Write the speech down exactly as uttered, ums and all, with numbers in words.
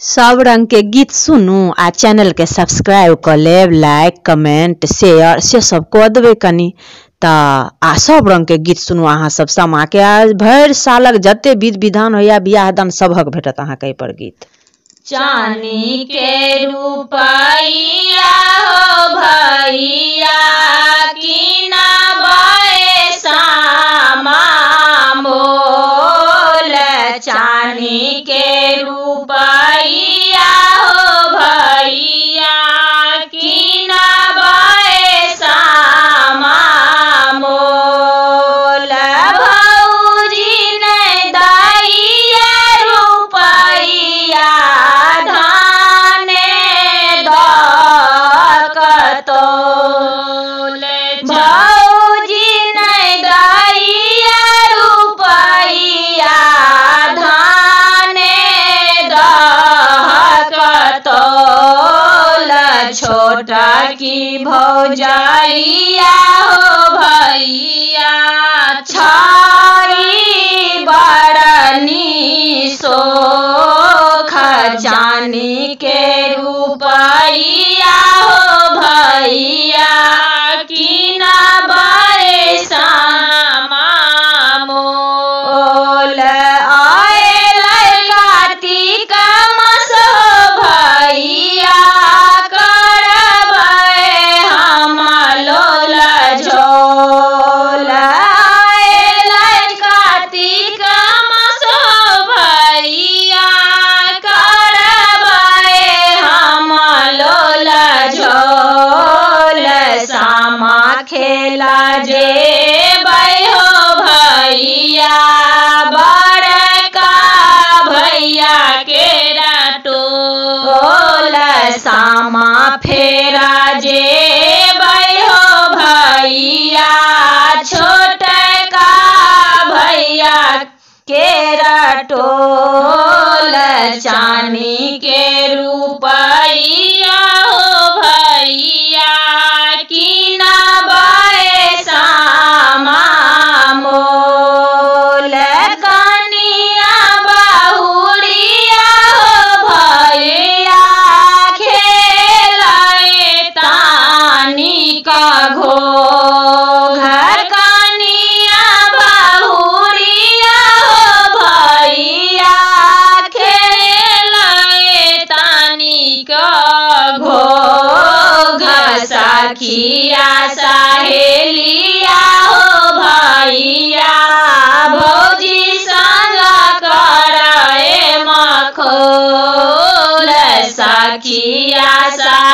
सब रंग के गीत सुनू आ चैनल के सब्सक्राइब कर लेब। लाइक कमेंट शेयर से सब कर देवे कनी त आ सब रंग के गीत सुनू अहाँ सब समा के। आज भर सालक जते विध विधान होया बियाह दान सबहक भेटत अहाँ के पर गीत। चानी के रुपैया हो भैया कीना बाए सामा मोल। चानी के रुपैया हो भैया कीना बाए सामा मोल। भौजी ने दैया रुपैया भौजी ने दैया रुपैया धाने दहक तोल। छोटा की भौजाइया हो भैया छाई बड़नी सोख। चानी के रुपैया हो भैया कीना बाए सामा मोल। आयल कार्तिक मास हो भैया करबै हम लोल झोल। आयल कार्तिक मास हो भैया करबै हम लोल झोल। सामा खेला जेबै हो भैया बड़का भैया के टोल। सामा फेरा जेबै हो भैया छोटका भैया के टोल। चानी के रुपैया हो भैया कीना बाए सामा मोल। कनिया बहुरिया हो भैया खेलाए तानी का घोघर। कनिया बहुरिया हो भैया खेलाए तानी का घोघर। सखिया सहेलिया हो भैया भौजी संग कराए मखोल। सखिया